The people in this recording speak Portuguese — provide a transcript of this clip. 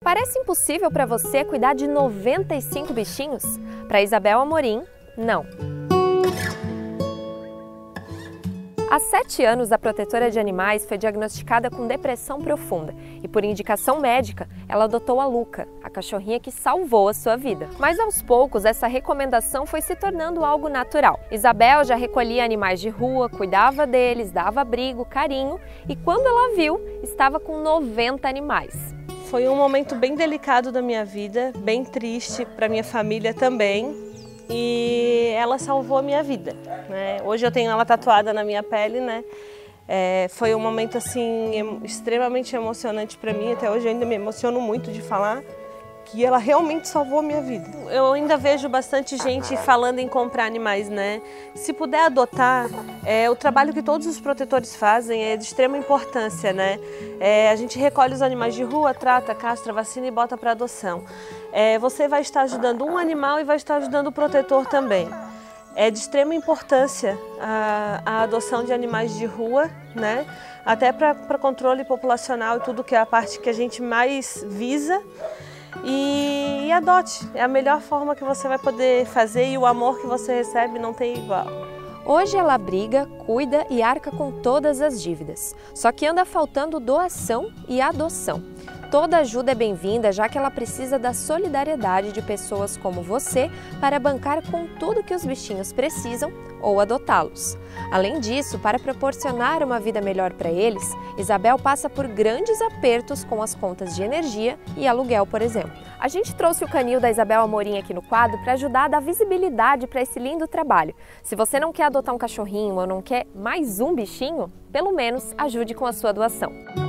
Parece impossível para você cuidar de 95 bichinhos? Para Isabel Amorim, não. Há 7 anos, a protetora de animais foi diagnosticada com depressão profunda e, por indicação médica, ela adotou a Luca, a cachorrinha que salvou a sua vida. Mas, aos poucos, essa recomendação foi se tornando algo natural. Isabel já recolhia animais de rua, cuidava deles, dava abrigo, carinho e, quando ela viu, estava com 90 animais. Foi um momento bem delicado da minha vida, bem triste para minha família também. E ela salvou a minha vida, né? Hoje eu tenho ela tatuada na minha pele, né? Foi um momento assim extremamente emocionante para mim. Até hoje eu ainda me emociono muito de falar que ela realmente salvou a minha vida. Eu ainda vejo bastante gente falando em comprar animais, né? Se puder adotar, o trabalho que todos os protetores fazem é de extrema importância, né? A gente recolhe os animais de rua, trata, castra, vacina e bota para adoção. Você vai estar ajudando um animal e vai estar ajudando o protetor também. É de extrema importância a adoção de animais de rua, né? Até para controle populacional e tudo que é a parte que a gente mais visa. E adote, é a melhor forma que você vai poder fazer e o amor que você recebe não tem igual. Hoje ela abriga, cuida e arca com todas as dívidas, só que anda faltando doação e adoção. Toda ajuda é bem-vinda, já que ela precisa da solidariedade de pessoas como você para bancar com tudo que os bichinhos precisam ou adotá-los. Além disso, para proporcionar uma vida melhor para eles, Isabel passa por grandes apertos com as contas de energia e aluguel, por exemplo. A gente trouxe o canil da Isabel Amorim aqui no quadro para ajudar a dar visibilidade para esse lindo trabalho. Se você não quer adotar um cachorrinho ou não quer mais um bichinho, pelo menos ajude com a sua doação.